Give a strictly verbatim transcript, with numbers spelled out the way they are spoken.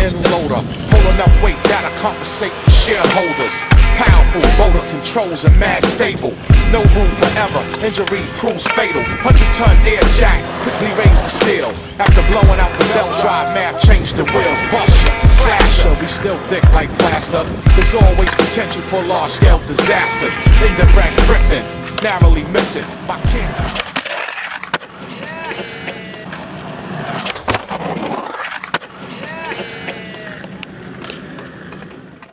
end loader, hold enough weight that'll compensate the shareholders. Powerful motor controls and mad stable. No room for error, injury proves fatal. Hundred ton air jack, quickly raise the steel. After blowing out the belt drive, math changed the wheels. Buster, slasher, we still thick like plaster. There's always potential for large scale disasters. Indirect gripping, narrowly missing. My king.